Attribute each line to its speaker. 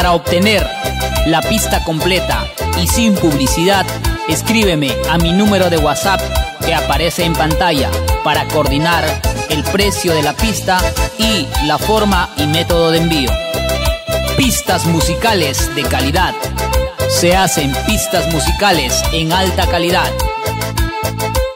Speaker 1: Para obtener la pista completa y sin publicidad, escríbeme a mi número de WhatsApp que aparece en pantalla para coordinar el precio de la pista y la forma y método de envío. Pistas musicales de calidad. Se hacen pistas musicales en alta calidad.